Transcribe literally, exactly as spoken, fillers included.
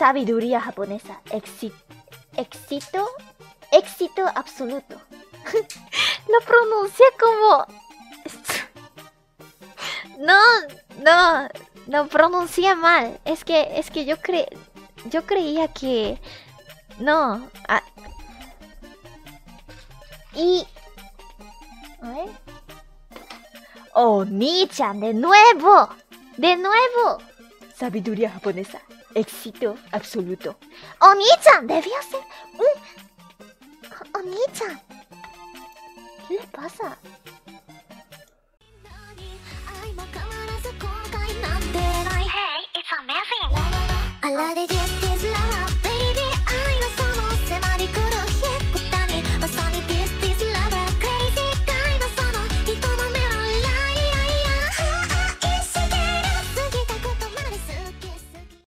Sabiduría japonesa. Éxito. Éxito. Éxito absoluto. Lo pronuncia como... No, no, no pronuncia mal. Es que, es que yo cre... Yo creía que... No. Ah. Y... A ver. Oh, Ni-chan, de nuevo. De nuevo. Sabiduría japonesa. Éxito absoluto. Oh, Ni-chan, debió ser un... Oh, Ni-chan. ¿Qué le pasa? Hey, it's amazing. I love it.